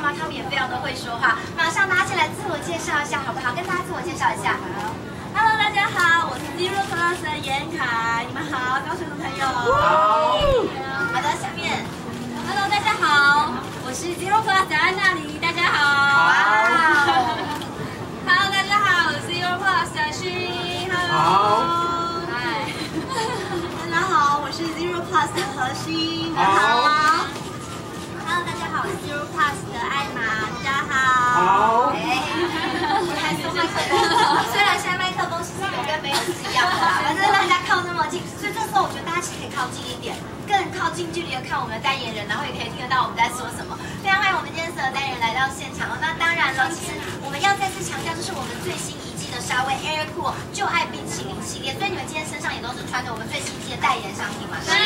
话，他们也非常的会说话。马上大家先来自我介绍一下，好不好？跟大家自我介绍一下。 Hello， 大家好，我是 Zero Plus 的严凯，你们好，高雄的朋友。 好。好的，下面 ，Hello， 大家好，我是 Zero Plus 的安娜里，大家好。Hello， 大家好，我是 Zero Plus 的勋。 好。 嗨。大家好，我是 Zero Plus 的何欣。好。Hello， 大家好，我是 Zero Plus 的艾玛，大家好。 好。 还送麦克风，虽然现在麦克风其实有跟没有是一样的啦，反正大家靠那么近，所以这时候我觉得大家其实可以靠近一点，更靠近距离的看我们的代言人，然后也可以听得到我们在说什么。非常欢迎我们今天所有代言人来到现场哦。那当然了，其实我们要再次强调，这是我们最新一季的沙威 Air Cool 就爱冰淇淋系列，所以你们今天身上也都是穿着我们最新一季的代言商品嘛？是的。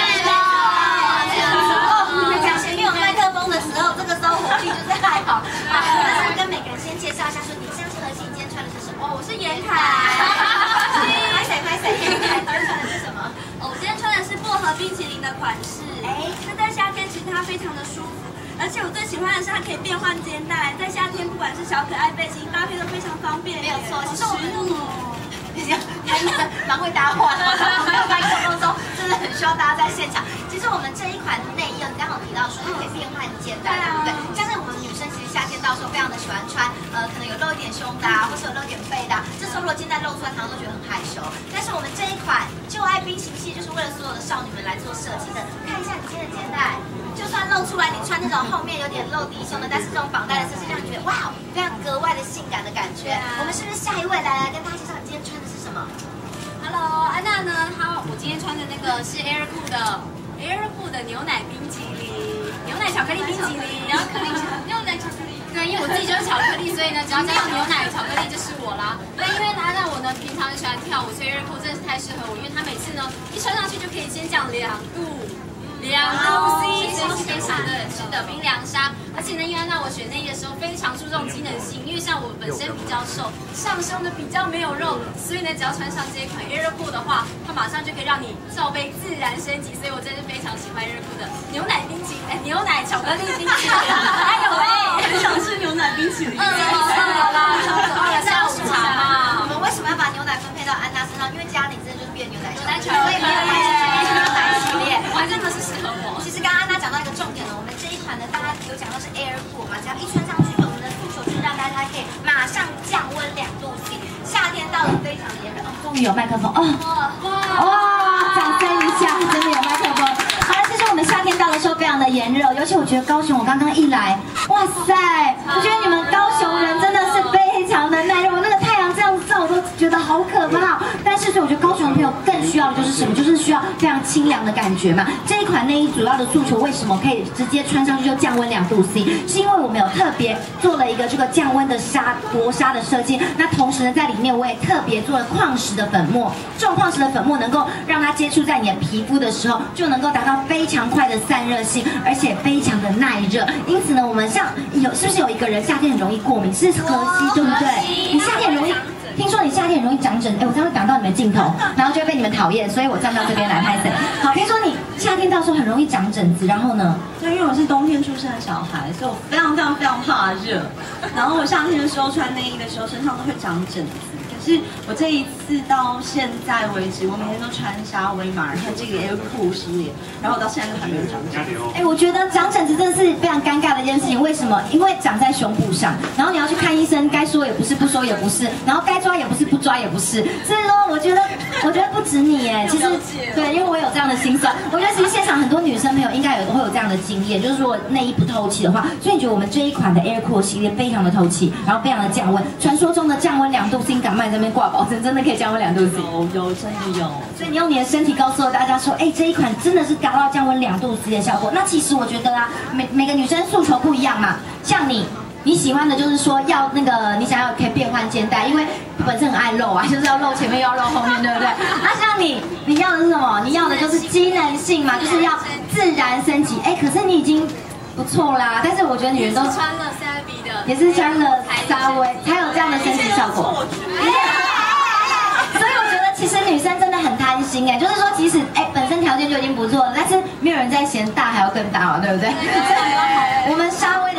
讲前面有麦克风的时候，这个时候火力就是太好。好，那跟每个人先介绍一下，说你像是何欣，你今天穿的是什么？ 我是严凯。 拍谁？严凯，你今天穿的是什么？ 我今天穿的是薄荷冰淇淋的款式。那在夏天其实它非常的舒服，而且我最喜欢的是它可以变换肩带，在夏天不管是小可爱背心搭配都非常方便。 没有错，其实我们蛮会搭话的，没有麦克风中真的很需要大家在现场。其实我们这一款内衣，你刚好提到说它可以变换肩带，对不对？像是我们女生其实夏天到时候非常的喜欢穿，可能有露一点胸的啊，或是有露一点背的，这时候如果肩带露出来，常常都觉得很害羞。但是我们这一款就爱冰淇淋系，就是为了所有的少女们来做设计的。看一下你今天的肩带，就算露出来，你穿那种后面有点露低胸的，但是这种绑带的设计让你觉得哇，非常格外的性感的感觉。我们是不是下一位来跟大家介绍你今天穿的是什么 ？Hello， 安娜呢？我今天穿的那个是 Air Cool 的牛奶冰淇淋，牛奶巧克力冰淇淋，然后牛奶巧克力。对，因为我自己就是巧克力，所以呢，只要加上牛奶巧克力就是我啦。那因为呢，让我呢平常很喜欢跳舞，所以 Air Cool 真的是太适合我，因为它每次呢一穿上去就可以先降2度。2度 C， 所以是非常的是的冰凉纱，而且呢，因为让我选内衣的时候非常注重机能性，因为像我本身比较瘦，上胸呢比较没有肉，所以呢，只要穿上这一款 Air Cool 的话，它马上就可以让你罩杯自然升级，所以我真是非常喜欢 Air Cool 的牛奶冰淇淋，牛奶巧克力冰淇淋，还有很想吃牛奶冰淇淋，好啦，下午茶嘛。 我们为什么要把牛奶分配到安娜身上？因为家里真的就是变牛奶球， 所以没有买牛奶系列， 哇，真的是适合我。 其实刚刚安娜讲到一个重点了，我们这一款呢，大家有讲到是 Air Cool 嘛，只要一穿上去，我们的诉求就是让大家可以马上降温2度 C。夏天到了，非常炎热哦，终于有麦克风哦，哇，掌声一下，真的有麦克风。好了，其实我们夏天到的时候非常的炎热，尤其我觉得高雄，我刚刚一来，哇塞，我觉得你们高雄人真的是非常的耐热，我那个太阳这样照，我都觉得好可怕。但是我觉得高雄的朋友更需要的就是什么？就是需要非常清凉的感觉嘛。这一款内衣主要的诉求为什么可以直接穿上去就降温2度 C？ 是因为我们有特别做了一个这个降温的薄纱的设计。那同时呢，在里面我也特别做了矿石的粉末，这种矿石的粉末能够让它接触在你的皮肤的时候，就能够达到非常快的散热性，而且非常的耐热。因此呢，我们像是不是有一个人夏天很容易过敏？是荷西，对不对？你夏天很容易。听说你夏天很容易长疹，我这样会挡到你们镜头，然后就会被你们讨厌，所以我站到这边来拍摄。好，听说你夏天到时候很容易长疹子，然后呢？ 对，因为我是冬天出生的小孩，所以我非常怕热。然后我夏天的时候穿内衣的时候，身上都会长疹子。可是我这一次到现在为止，我每天都穿沙威玛，然后这个 Air Cool 系列，然后我到现在都还没有长疹。 我觉得长疹子真的是非常尴尬的一件事情。为什么？因为长在胸部上，然后你要去看医生，该说也不是，不说也不是，然后该抓也不是，不抓也不是。所以说，我觉得不止你耶，其实对，因为我有这样的心酸。我觉得其实现场很多女生朋友应该会有这样的经验，就是如果内衣不透气的话，所以你觉得我们这一款的 Air Cool 系列非常的透气，然后非常的降温。传说中的降温2度 C， 敢卖这边挂保证，真的可以降温2度 C。 有，真的有。 所以你用你的身体告诉大家说，这一款真的是达到降温2度 C 的效果。那其实我觉得啊，每个女生诉求不一样嘛，像你喜欢的就是说要那个你想要可以变换肩带，因为本身很爱露啊，就是要露前面又要露后面，对不对？那像你要的是什么？你要的就是机能性嘛，就是要自然升级。可是你已经不错啦，但是我觉得女人都穿了 Savvy 的， 也是穿了沙威才有这样的升级效果。所以我觉得其实女生真的很贪心就是说即使本身条件就已经不错了，但是没有人在嫌大还要更大嘛，对不对？我们沙威的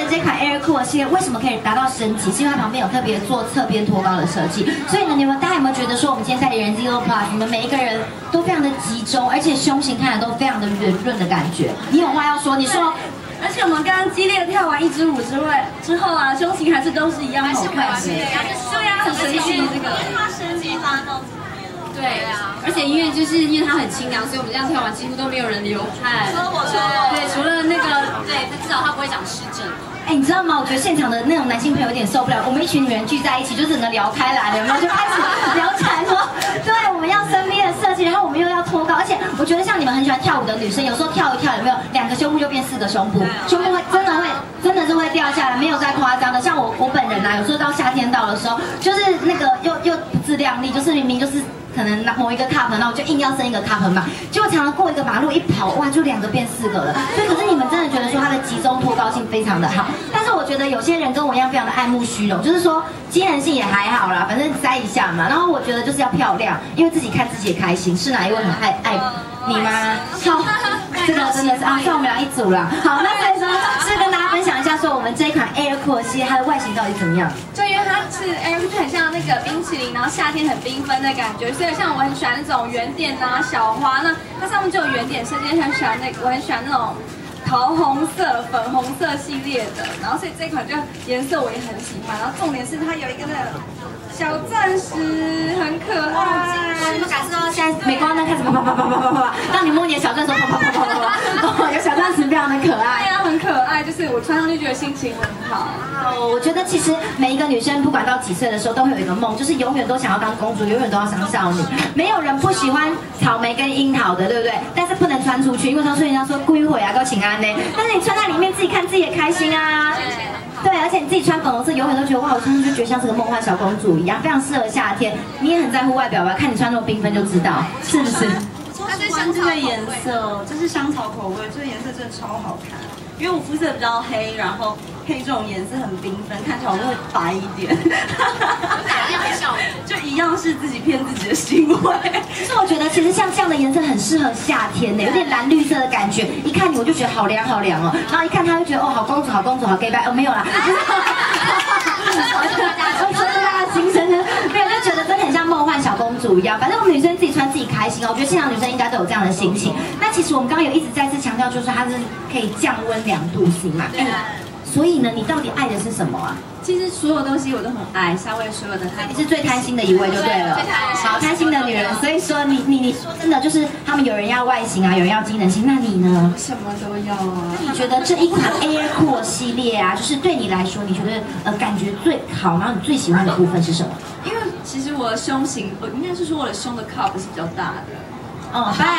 得这款 Air Cool 系列为什么可以达到升级？是因为它旁边有特别做侧边托高的设计。所以呢，大家有没有觉得说，我们今天在人 Zero Plus， 你们每一个人都非常的集中，而且胸型看起来都非常的圆润的感觉。你有话要说，你说。 而且我们刚刚激烈跳完一支舞之后啊，胸型还是都是一样好看的。 对呀，很神奇这个。 它升级拉到。 对啊，而且因为它很清凉，所以我们这样跳完几乎都没有人流汗。对，除了那个，对，至少它不会长湿疹。 哎，你知道吗？我觉得现场的那种男性朋友有点受不了，我们一群女人聚在一起，就整个聊开来了，有没有？就开始聊起来说，对，我们要深 V 的设计，然后我们又要托高，而且我觉得像你们很喜欢跳舞的女生，有时候跳一跳，有没有2个胸部就变4个胸部，胸部会真的是会掉下来，没有再夸张的。像我本人啊，有时候到夏天到的时候，就是那个又不自量力，就是明明就是。可能某一个 cup， 然后我就硬要升一个 cup 嘛，结果常常过一个马路一跑，哇，就2个变4个了。所以可是你们真的觉得说它的集中托高性非常的好，但是我觉得有些人跟我一样非常的爱慕虚荣，就是说机能性也还好啦，反正塞一下嘛。然后我觉得就是要漂亮，因为自己看自己也开心。是哪一位很爱你吗？好，这个真的是啊，算我们俩一组啦。好，那所以说是跟大家分享一下，说我们这一款 Air Cool 系列它的外形到底怎么样？ 就因为它是 Air Cool 很像那个冰淇淋，然后夏天很缤纷的感觉，所以像我很喜欢那种圆点啊、小花，那它上面就有圆点设计，我很喜欢那种桃红色、粉红色系列的，然后所以这款就颜色我也很喜欢，然后重点是它有一个那个小钻石，很可爱。 你们感受到现在镁光灯开始啪啪啪啪啪啪啪，当你摸你的小钻石，啪啪啪啪啪啪，有小钻石非常的可爱。 对啊，很可爱，就是我穿上就觉得心情很好。 我觉得其实每一个女生不管到几岁的时候，都会有一个梦，就是永远都想要当公主，永远都要当少女。没有人不喜欢草莓跟樱桃的，对不对？但是不能穿出去，因为他说人家说归回啊，够请安呢。但是你穿在里面，自己看自己也开心啊。对，而且你自己穿粉红色，永远都觉得哇，我穿上去就觉得像是个梦幻小公主一样，非常适合夏天。你也很在乎外表吧？看你穿那么缤纷就知道，是不是？ 它喜欢这个颜色，这是香草口味，这个颜色真的超好看。因为我肤色比较黑，然后配这种颜色很缤纷，看起来我会白一点。 打亮的效果， 就一样是自己骗自己的行为。 其实我觉得，其实像这样的颜色很适合夏天的，有点蓝绿色的感觉。一看你我就觉得好凉好凉哦，然后一看他就觉得哦，好公主好公主好 gay 拜哦，没有啦。说大家心声，没有就觉得真的很像梦幻小公主一样。反正我们女生自己穿自己开心哦，我觉得现场女生应该都有这样的心情。那其实我们刚刚有一直再次强调，就是它是可以降温2度 C 嘛。所以呢，你到底爱的是什么啊？ 其实所有东西我都很爱，稍微所有的爱。 你是最贪心的一位就对了，好贪心的女人。所以说你说真的就是他们有人要外形啊，有人要机能性，那你呢？ 什么都要啊。 那你觉得这一款 Air Cool 系列啊，就是对你来说，你觉得感觉最好，然后你最喜欢的部分是什么？ 因为其实我的胸型，我应该是说我的胸的 cup 是比较大的。 哦，拜。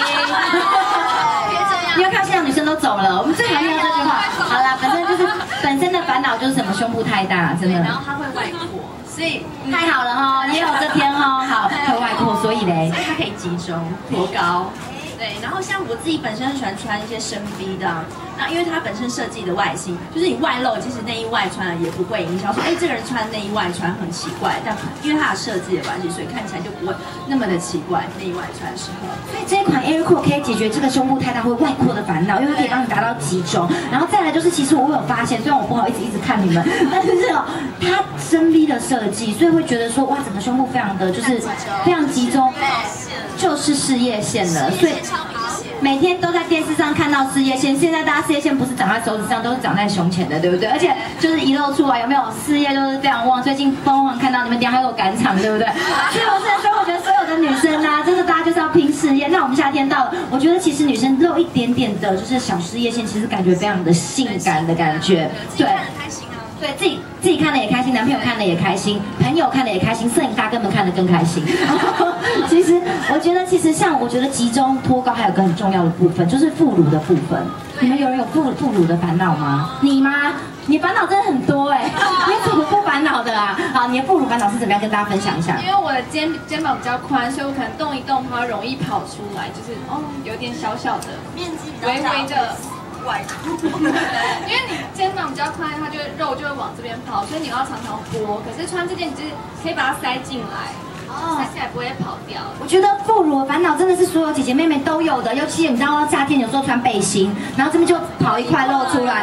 你要看现在女生都走了，我们最讨厌这句话。好啦，反正就是本身的烦恼就是什么胸部太大，真的。 然后它会外扩，所以太好了哈，也有这天哈，好会外扩，所以嘞， 它可以集中托高。对，然后像我自己本身很喜欢穿一些深 V 的，那因为它本身设计的外形，就是你外露，其实内衣外穿了也不会影响。说，哎，这个人穿内衣外穿很奇怪，但因为它的设计的关系，所以看起来就不会那么的奇怪。内衣外穿的时候， 所以这一款 Air Cool 可以解决这个胸部太大会外扩的烦恼，因为可以帮你达到集中。然后再来就是，其实我有发现，虽然我不好意思一直看你们，但是哦，它深 V 的设计，所以会觉得说，哇，整个胸部非常的就是非常集中，就是事业线了，所以。每天都在电视上看到事业线，现在大家事业线不是长在手指上，都是长在胸前的，对不对？而且就是一露出来，有没有事业就是非常旺。最近疯狂看到你们等下还有赶场，对不对？是不是？所以我觉得所有的女生啊，真的大家就是要拼事业。那我们夏天到了，我觉得其实女生露一点点的，就是小事业线，其实感觉非常的性感的感觉，对。对自己看了也开心，男朋友看了也开心，朋友看了也开心，摄影大哥们看了更开心。其实我觉得，我觉得集中托高还有个很重要的部分，就是副乳的部分。你们有人有副乳的烦恼吗？你吗？你烦恼真的很多哎，你怎么不烦恼的啊？好，你的副乳烦恼是怎么样？跟大家分享一下。 因为我的肩膀比较宽，所以我可能动一动它容易跑出来，就是有点小小的面积微微的。外扩，因为你肩膀比较宽，它就肉就会往这边跑，所以你要常常拨。可是穿这件，你就是可以把它塞进来，塞起来不会跑掉。 我觉得副乳的烦恼真的是所有姐姐妹妹都有的，尤其你知道夏天有时候穿背心，然后这边就跑一块露出来。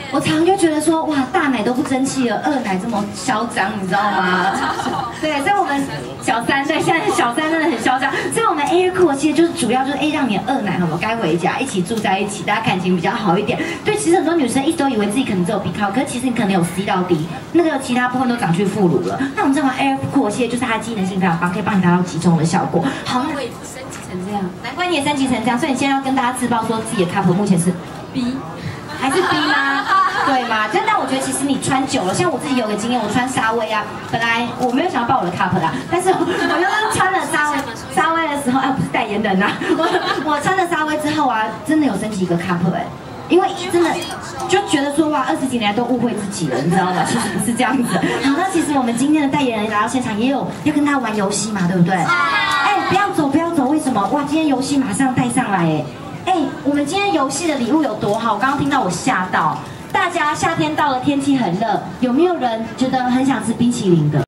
我常常就觉得说，哇，大奶都不争气了，二奶这么嚣张，你知道吗？对，所以我们小三，对，现在小三真的很嚣张。所以我们 Air Cool 其实就是主要就是让你的二奶好不好该回家，一起住在一起，大家感情比较好一点。对，其实很多女生一直都以为自己可能只有 B 靠，可是其实你可能有 C 到 D， 那个其他部分都长去副乳了。那我们这款 Air Cool 系列就是它的机能性非常棒，可以帮你达到集中的效果。好， 我也升级成这样， 难怪你也升级成这样，所以你现在要跟大家自曝说自己的 cup 目前是 B， 还是 B 吗？对吗？但我觉得其实你穿久了，像我自己有个经验，我穿沙威啊，本来我没有想要报我的 cup 啦，但是我就是穿了沙威的时候，不是代言人啊，我穿了沙威之后啊，真的有升级一个 cup 因为真的就觉得说哇，20几年来都误会自己了，你知道吗？其实不是这样子。好，那其实我们今天的代言人来到现场，也有要跟他玩游戏嘛，对不对？不要走，不要走，为什么？哇，今天游戏马上带上来我们今天游戏的礼物有多好？我刚刚听到我吓到。大家夏天到了，天气很热，有没有人觉得很想吃冰淇淋的？